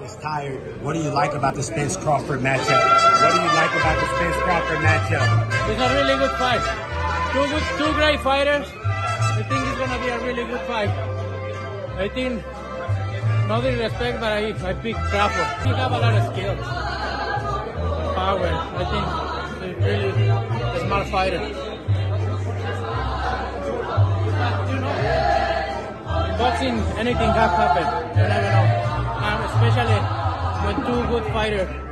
is tired. What do you like about the Spence Crawford matchup? What do you like about the Spence Crawford matchup? It's a really good fight. Two great fighters. I think it's gonna be a really good fight. I think, no disrespect, but I pick Crawford. He have a lot of skill, power. I think he's really a smart fighter. In boxing, anything can happen. You never know. Especially when two good fighters